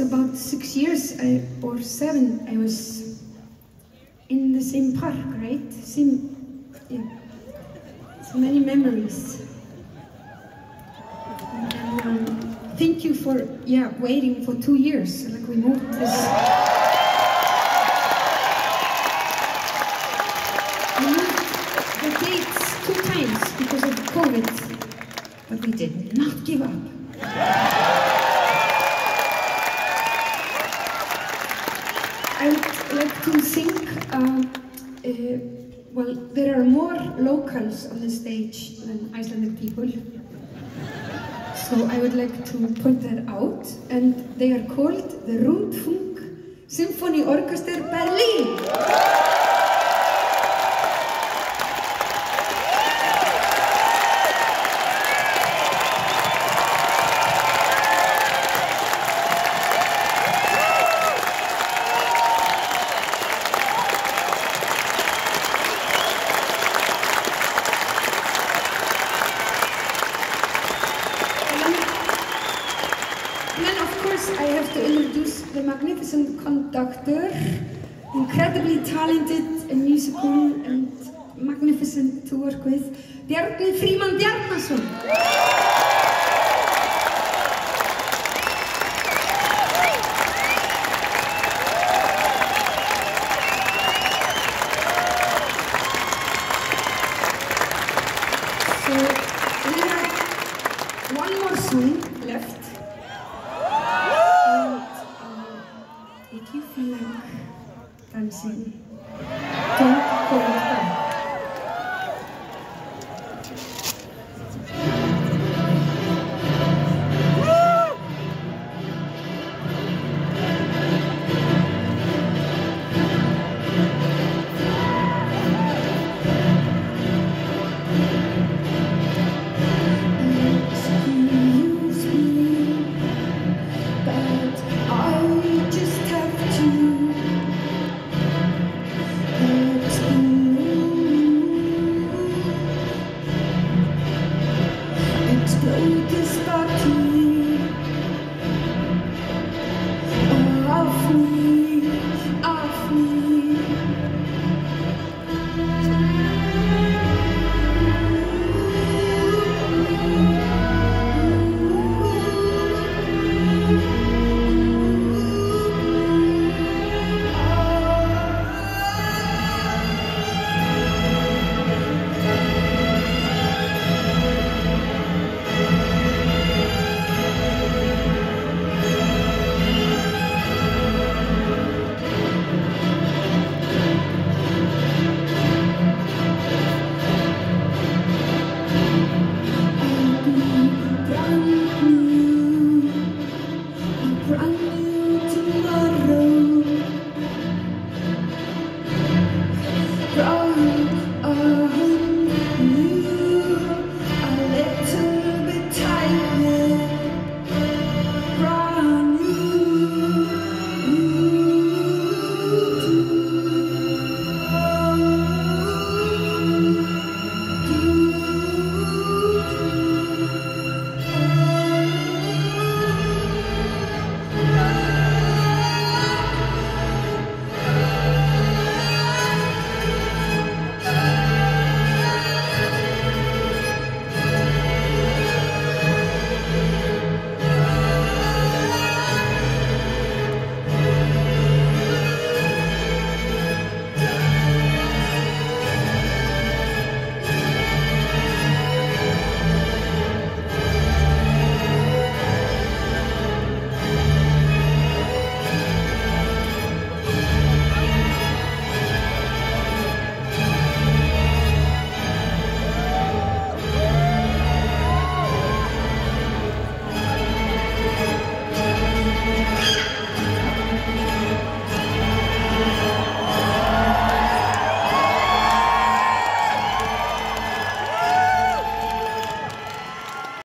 about 6 years or 7. I was in the same park, right? Yeah. So many memories. And thank you for waiting for 2 years. Like we moved this. We moved the dates 2 times because of COVID, but we did not give up. I would like to sing, well, there are more locals on the stage than Icelandic people. So I would like to point that out, and they are called the Rundfunk Symphony Orchestra Berlin. I have to introduce the magnificent conductor, incredibly talented and musical and magnificent to work with, Björk Frímann Bjarnason. So we have one more song left. If you feel like dancing, don't hold back. It's